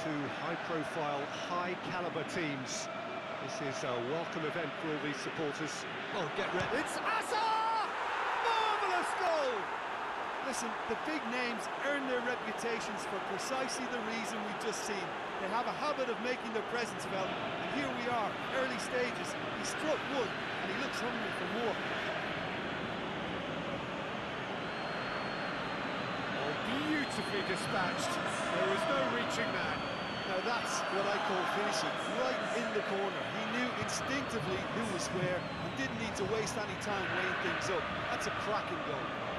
two high-profile, high-caliber teams. This is a welcome event for all these supporters. Oh, get ready. It's Assa! Marvellous goal! Listen, the big names earn their reputations for precisely the reason we've just seen. They have a habit of making their presence felt, and here we are, early stages. He struck one, and he looks hungry for more. Oh, beautifully dispatched. There was no reaching that. Now that's what I call finishing, right in the corner. He knew instinctively who was square and didn't need to waste any time weighing things up. That's a cracking goal.